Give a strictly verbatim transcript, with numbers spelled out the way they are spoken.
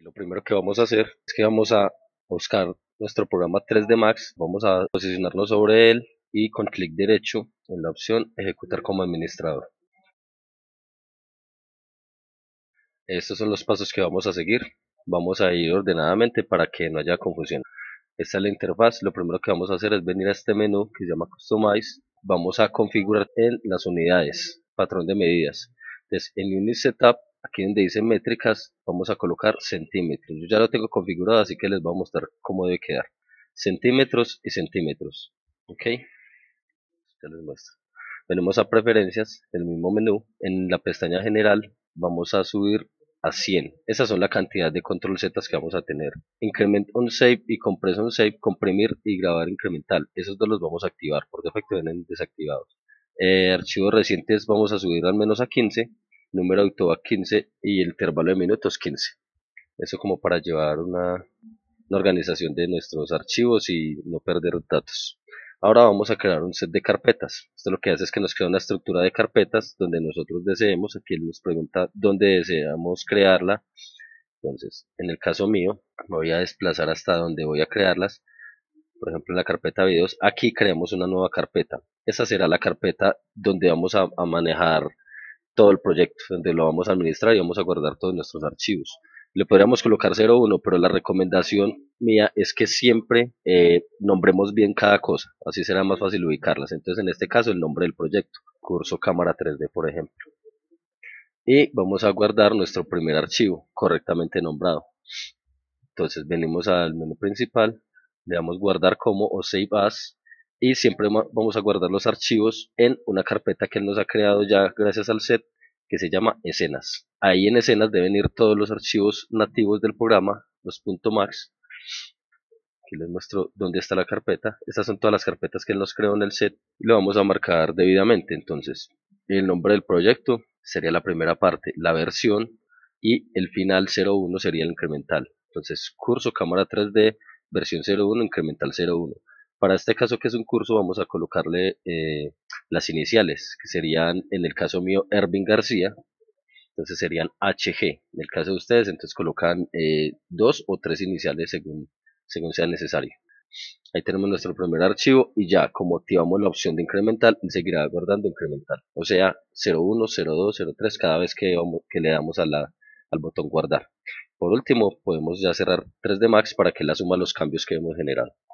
Lo primero que vamos a hacer es que vamos a buscar nuestro programa tres D Max, vamos a posicionarnos sobre él y con clic derecho en la opción ejecutar como administrador. Estos son los pasos que vamos a seguir. Vamos a ir ordenadamente para que no haya confusión. Esta es la interfaz. Lo primero que vamos a hacer es venir a este menú que se llama Customize. Vamos a configurar en las unidades, patrón de medidas. Entonces en Unit Setup, aquí donde dice métricas, vamos a colocar centímetros. Yo ya lo tengo configurado, así que les voy a mostrar cómo debe quedar. Centímetros y centímetros. Ok, ya les muestro. Venimos a preferencias, el mismo menú. En la pestaña general vamos a subir a cien. Esas son la cantidad de control Z que vamos a tener. Increment on save y compress on save, comprimir y grabar incremental. Esos dos los vamos a activar, por defecto vienen desactivados. Eh, archivos recientes vamos a subir al menos a quince, número auto a quince y el intervalo de minutos quince. Eso como para llevar una, una organización de nuestros archivos y no perder datos. Ahora vamos a crear un set de carpetas. Esto lo que hace es que nos crea una estructura de carpetas donde nosotros deseemos. Aquí nos pregunta dónde deseamos crearla. Entonces, en el caso mío, me voy a desplazar hasta donde voy a crearlas. Por ejemplo, en la carpeta videos, aquí creamos una nueva carpeta. Esa será la carpeta donde vamos a, a manejar todo el proyecto, donde lo vamos a administrar y vamos a guardar todos nuestros archivos. Le podríamos colocar cero uno, pero la recomendación mía es que siempre eh, nombremos bien cada cosa, así será más fácil ubicarlas. Entonces, en este caso, el nombre del proyecto, curso cámara tres D, por ejemplo. Y vamos a guardar nuestro primer archivo correctamente nombrado. Entonces, venimos al menú principal, le damos guardar como o save as, y siempre vamos a guardar los archivos en una carpeta que él nos ha creado ya gracias al set, que se llama escenas. Ahí en escenas deben ir todos los archivos nativos del programa, los .max. Aquí les muestro dónde está la carpeta. Estas son todas las carpetas que él nos creó en el set y lo vamos a marcar debidamente. Entonces, el nombre del proyecto sería la primera parte, la versión, y el final cero uno sería el incremental. Entonces, curso cámara tres D, versión cero uno, incremental cero uno. Para este caso que es un curso vamos a colocarle eh, las iniciales, que serían en el caso mío Ervin García, entonces serían H G. En el caso de ustedes entonces colocan eh, dos o tres iniciales según, según sea necesario. Ahí tenemos nuestro primer archivo y ya como activamos la opción de incremental, él seguirá guardando incremental, o sea cero uno, cero dos, cero tres cada vez que, vamos, que le damos a la, al botón guardar. Por último podemos ya cerrar tres D Max para que la suma los cambios que hemos generado.